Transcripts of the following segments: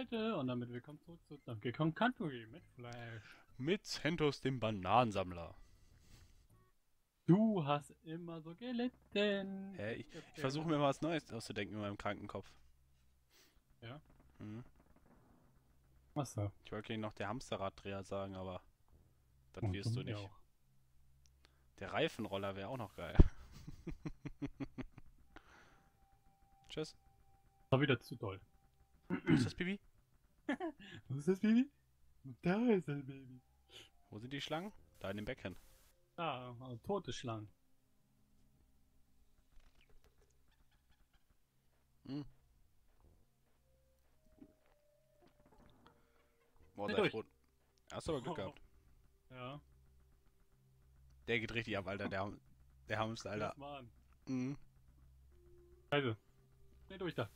Bitte und damit willkommen zurück zu Donkey Kong Country mit Flash. Mit Centos, dem Bananensammler. Du hast immer so gelitten. Hä? Ich versuche mir mal was Neues auszudenken in meinem kranken Kopf. Ja, Hm. was so? Ich wollte noch der Hamsterraddreher sagen, aber das Und wirst du mir nicht. auch. Der Reifenroller wäre auch noch geil. Tschüss. War wieder zu doll. Wo ist das Baby? Wo ist das Baby? Da ist das Baby. Wo sind die Schlangen? Da in dem Becken. Ah, tote Schlangen. Hm. Boah, Dreh sei durch. froh. Hast du aber Glück gehabt. Ja, Der geht richtig ab, Alter. Der Hamster, lass Alter. mal an. Mhm. Also, dreh durch da.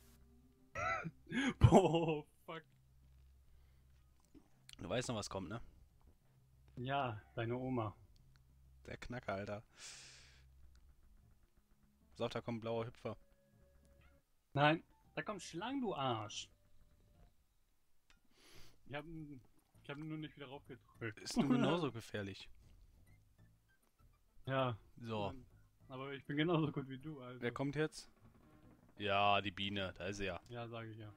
Boah, fuck. Du weißt noch, was kommt, ne? Ja, deine Oma. Der Knacker, Alter. Pass auf, da kommt ein blauer Hüpfer. Nein, da kommen Schlangen, du Arsch. Ich hab, ich hab nur nicht wieder raufgedrückt. Ist nur genauso gefährlich. Ja, So, aber ich bin genauso gut wie du, also. wer kommt jetzt? Ja, die Biene, da ist sie ja. Ja, sage ich ja.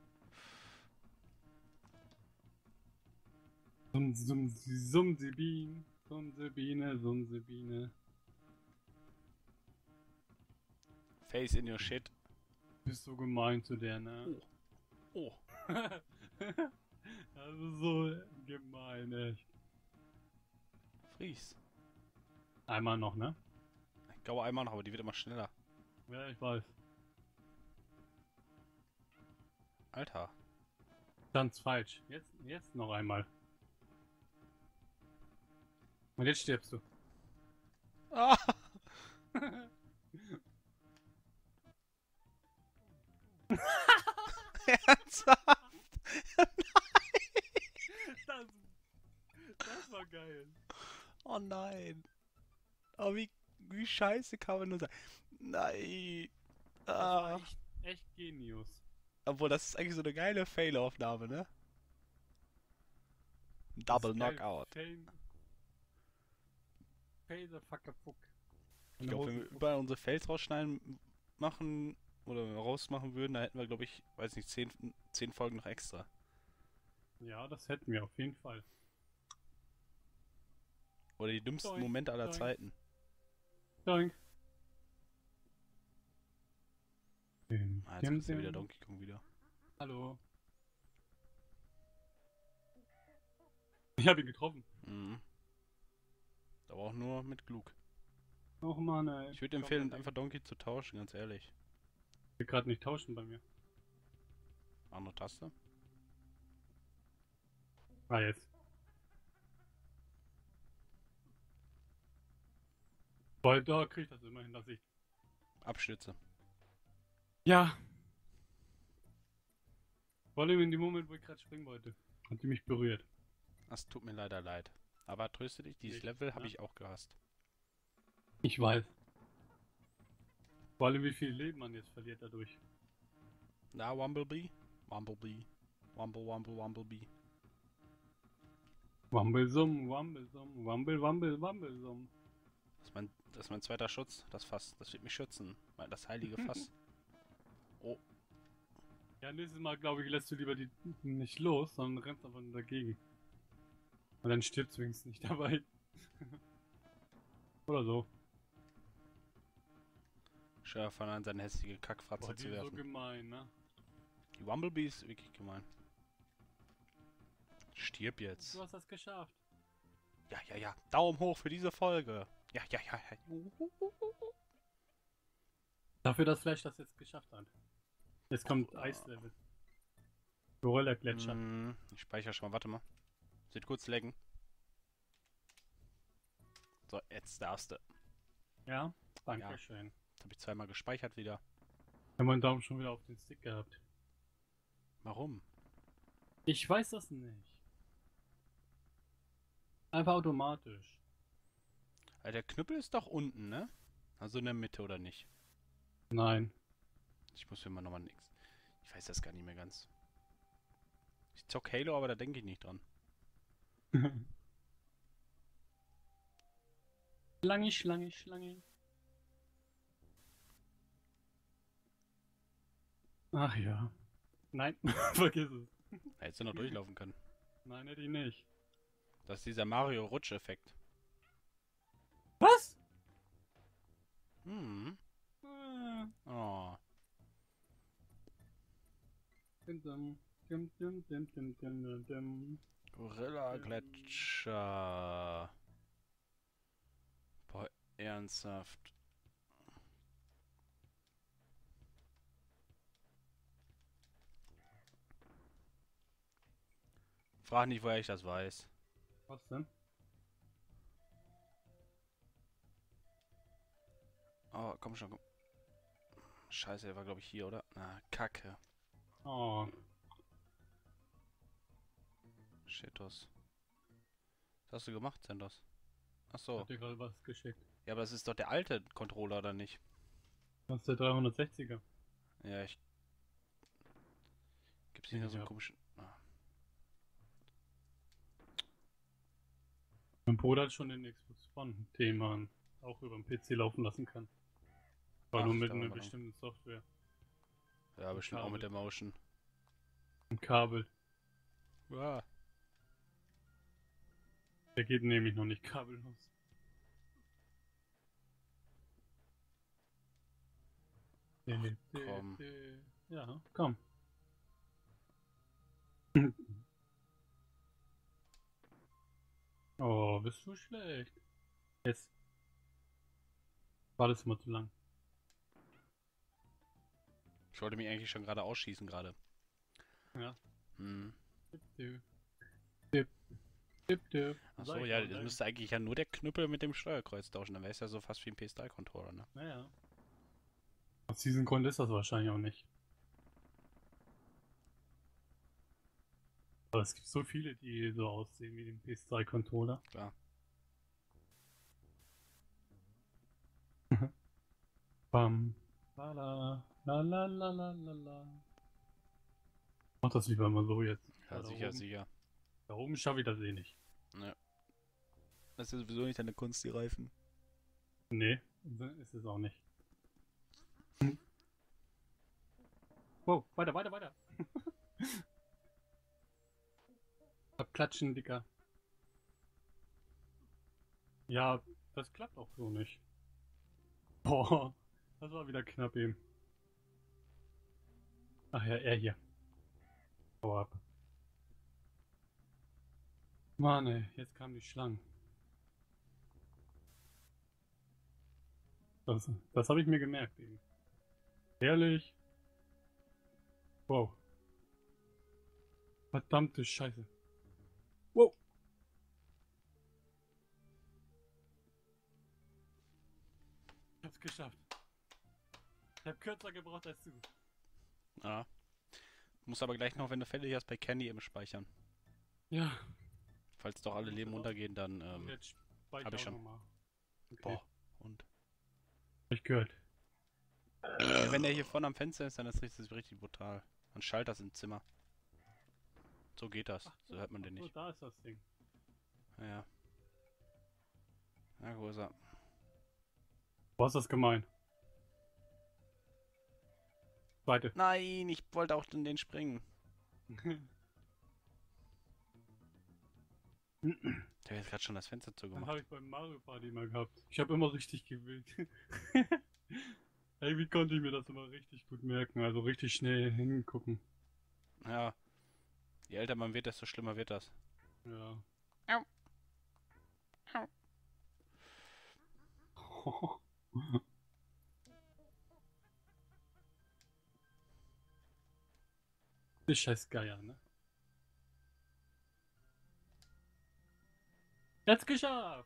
Sumsibin, Sumsibine, Sumsibine. Face in your shit. Bist so gemein zu der, ne? Oh. Also so gemein, echt. Fries. Einmal noch, ne? Ich glaube einmal noch, aber die wird immer schneller. Ja, ich weiß. Alter. Ganz falsch. Jetzt noch einmal. Und jetzt stirbst du. Ah! Ernsthaft? Das, das war geil. Oh nein. Oh, wie scheiße kann man nur sein. Nein. Das war Ah. echt Genius. Obwohl, das ist eigentlich so eine geile Fail-Aufnahme, ne? Double Knockout. Fail the fucker fuck. Ich glaube, wenn wir überall unsere Fails rausschneiden machen oder rausmachen würden, da hätten wir, glaube ich, weiß nicht, 10 Folgen noch extra. Ja, das hätten wir auf jeden Fall. Oder die dümmsten Doink, Momente aller doink. Zeiten. Dank. Ah, jetzt ist ja wieder Donkey Kong wieder. Hallo. Ich habe ihn getroffen. Mhm. Aber auch nur mit Glück. Och Mann, ey. Ich würde empfehlen, einfach Donkey zu tauschen, ganz ehrlich. Ich will gerade nicht tauschen bei mir. Andere Taste. Ah, jetzt. Weil da krieg ich das immerhin, dass ich. Abstürze. Ja. Vor allem in dem Moment, wo ich gerade springen wollte. Hat die mich berührt. Das tut mir leider leid. Aber tröste dich, dieses Nicht, Level habe ne? ich auch gehasst. Ich weiß. Vor allem, wie viel Leben man jetzt verliert dadurch. Na, Wumblebee? Wumblebee. Wumblebee. Wumblesum, Wumblesum, Wumblesum. Das ist mein zweiter Schutz. Das Fass. Das wird mich schützen. Das heilige Fass. Oh. Ja, nächstes Mal, glaube ich, lässt du lieber die nicht los, sondern rennst einfach nur dagegen. Und dann stirbst du wenigstens nicht dabei. Oder so. Schön von an seine hässliche Kackfratze Boah, die zu ist so werfen. gemein, ne? Die Wumblebee ist wirklich gemein. Stirb jetzt. Du hast das geschafft. Ja. Daumen hoch für diese Folge. Ja. Dafür, dass Flash das jetzt geschafft hat. Jetzt kommt Eislevel. Gorilla Gletscher. Ich speichere schon mal. Warte mal. Wird kurz laggen. So, jetzt darfst du. Ja, danke schön. Jetzt habe ich zweimal gespeichert wieder. Wir haben meinen Daumen schon wieder auf den Stick gehabt. Warum? Ich weiß das nicht. Einfach automatisch. Der Knüppel ist doch unten, ne? Also in der Mitte, oder nicht? Nein. Ich muss mir mal nochmal nix. Ich weiß das gar nicht mehr ganz. zock Halo, aber da denke ich nicht dran. Schlange, Schlange, Schlange. Ach ja. Nein, vergiss es. Hättest du noch durchlaufen können. Nein, hätte ich nicht. Das ist dieser Mario-Rutsch-Effekt. Was? Hm. Ah, Oh. dim, dim, dim, dim, dim, dim, dim, dim, dim. Gorilla-Gletscher. Boah, ernsthaft. Frag nicht, woher ich das weiß. Was denn? Oh, komm schon, komm. Scheiße, der war glaube ich hier, oder? Na, Kacke. Oh, Shitos. Was hast du gemacht, Sendos? Ach ich so. hab dir gerade was geschickt. Ja, aber das ist doch der alte Controller, oder nicht? Das ist der 360er. Ja, ich... Gibt's Den nicht noch ich so einen hab. komischen... Ah. Mein Bruder hat schon den Xbox One-Thema auch über den PC laufen lassen kann. Aber nur Ach, mit da war einer mal lang. bestimmten Software. Ja, bestimmt auch mit Kabel. der Motion. Ein Kabel. Ja. Der geht nämlich noch nicht kabellos. Ach, komm. Ja, komm. Oh, bist du schlecht. Jetzt war das immer zu lang. Ich wollte mich eigentlich schon gerade ausschießen gerade. Ja. Hm. Dip, dip, dip, dip, dip. Achso, Sag ich ja, doch, das ne? müsste eigentlich ja nur der Knüppel mit dem Steuerkreuz tauschen. Dann wäre es ja so fast wie ein PS3-Controller, ne? Naja. Aus diesem Grund ist das wahrscheinlich auch nicht. Aber es gibt so viele, die so aussehen wie den PS3-Controller. Klar. Bam. La la la la la la la la. Mach das lieber mal so jetzt. Ja, Da sicher, oben. sicher. Da oben schaffe ich das eh nicht. Ja. Das ist sowieso nicht deine Kunst, die Reifen. Nee, ist es auch nicht. Wow, weiter, weiter, weiter. Abklatschen, Dicker. Ja, das klappt auch so nicht. Boah, das war wieder knapp eben. Ach ja, er hier. Hau ab. Mann ey, jetzt kamen die Schlangen. Das habe ich mir gemerkt eben. Ehrlich? Wow. Verdammte Scheiße. Wow. Ich hab's geschafft. Ich hab kürzer gebraucht als du. Ja. Muss aber gleich noch, wenn du fertig hast, bei Candy eben speichern. Ja. Falls doch alle Muss Leben das auch? untergehen, dann, Und jetzt speichere hab ich auch schon. nochmal. Okay. Boah. Und? Hab ich gehört. Ja, wenn der hier vorne am Fenster ist, dann ist das richtig brutal. Man schaltet das im Zimmer. So geht das. So hört man den So, nicht. da ist das Ding. Ja. Na, wo ist er? Boah, ist das gemein. Zweite. Nein, ich wollte auch in den springen. Der hat jetzt gerade schon das Fenster Dann zugemacht. habe ich beim Mario Party immer gehabt. Ich habe immer richtig gewählt. Ey, wie konnte ich mir das immer richtig gut merken? Also richtig schnell hingucken. Ja. Je älter man wird, desto schlimmer wird das. Ja. Au. Au. Die scheiß Geier, ne? Jetzt geschafft!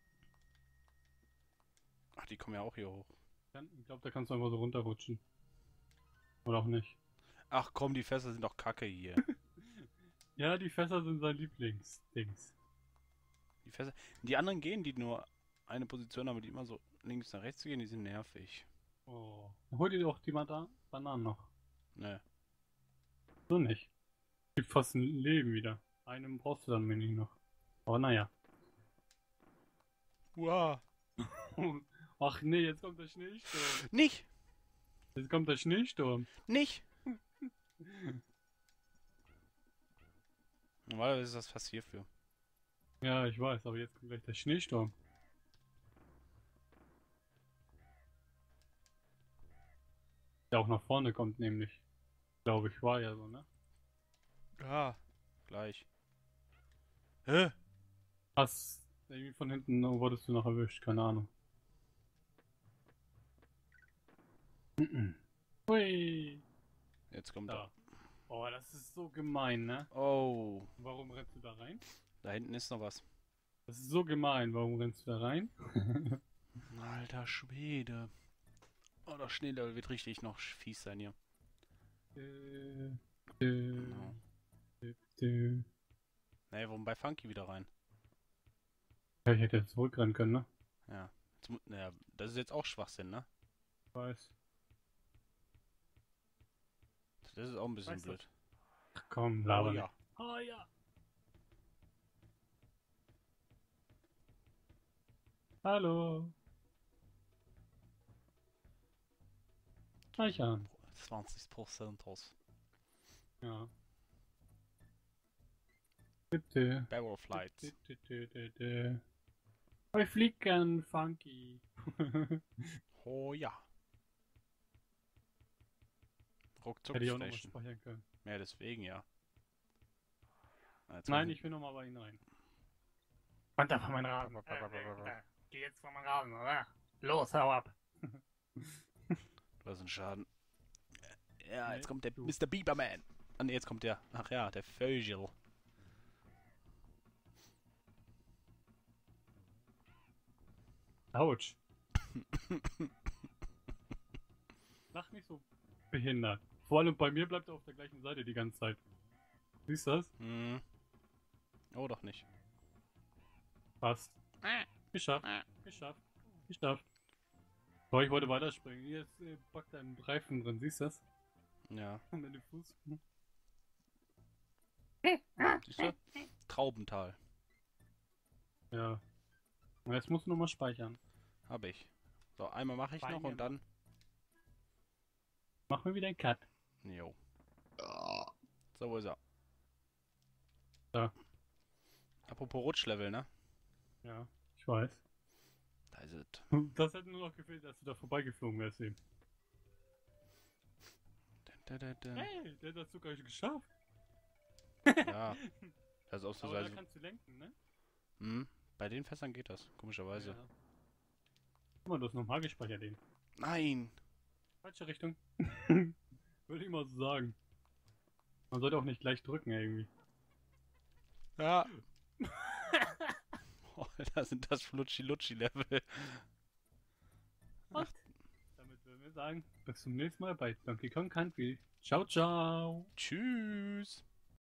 Ach, die kommen ja auch hier hoch. Ich glaube, da kannst du einfach so runterrutschen. Oder auch nicht. Ach komm, die Fässer sind doch kacke hier. Ja, die Fässer sind sein Lieblingsdings. Die Fässer. Die anderen gehen, die nur eine Position haben, die immer so links nach rechts gehen, die sind nervig. Oh. Hol dir doch die Bananen noch. Ne. So nicht. Gibt fast ein Leben wieder. Einen brauchst du dann wenig noch. Aber naja. Wow. Ach nee, jetzt kommt der Schneesturm. Nicht! Jetzt kommt der Schneesturm. Nicht! Normalerweise ist das fast hierfür. Ja, ich weiß, aber jetzt kommt gleich der Schneesturm. Der auch nach vorne kommt nämlich. Glaube ich, war ja so, ne? Ja, gleich. Hä? Hast irgendwie von hinten wurdest du noch erwischt, keine Ahnung. Hui. Jetzt kommt Da. Oh, das ist so gemein, ne? er. Oh, Warum rennst du da rein? da hinten ist noch was. Das ist so gemein, warum rennst du da rein? Alter Schwede. Oh, das Schneelevel wird richtig noch fies sein hier. Genau. Nee, warum bei Funky wieder rein? Ja, ich hätte jetzt zurückrennen können, ne? Ja. Naja, das ist jetzt auch Schwachsinn, ne? Ich weiß. Das ist auch ein bisschen Weißt du- blöd. Ach komm, Oh laber ja. nicht. Oh ja. Hallo. Speichern. 20% aus. Ja. Bitte. Barrel Flights. Ich flieg gern, Funky. Oh ja. Ruckzuck Hätte ich auch noch mal Station. speichern können. Ja, deswegen ja. Jetzt Nein, kommt- ich will noch mal bei Ihnen rein. Runter von meinem Rasen. Geh jetzt von meinem Rasen, oder? Los, hau ab. Du hast einen Schaden. Ja, Nee, jetzt kommt der du. Mr. Bieberman. Ah ne, jetzt kommt der. Ach ja, der Vögel. Autsch. Lach nicht so behindert. Vor allem bei mir bleibt er auf der gleichen Seite die ganze Zeit. Siehst du das? Hm. Oh, doch nicht. Passt. Geschafft. Geschafft. Geschafft. So, ich wollte weiterspringen. Hier ist packt ein Reifen drin. Siehst du das? Ja. Und in den Fuß. Siehst du? Traubental. Ja. Und jetzt musst du nochmal speichern. Hab ich. So, einmal mache ich noch Speichern. und dann. Mach mir wieder einen Cut. Jo. So, wo ist er? Da. Apropos Rutschlevel, ne? Ja, ich weiß. Da ist es. Das hätte nur noch gefehlt, dass du da vorbeigeflogen wärst eben. Hey, der hat das sogar geschafft. Ja. Das ist auch so. Aber da kannst du lenken, ne? Hm. Bei den Fässern geht das, komischerweise. Ja. Guck mal, du hast nochmal gespeichert den. Nein! Falsche Richtung. Würde ich mal so sagen. Man sollte auch nicht gleich drücken irgendwie. Ja. Oh, da sind das Flutschi-Lutschi-Level. Und damit würden wir sagen, bis zum nächsten Mal bei Donkey Kong Country. Ciao, ciao. Tschüss!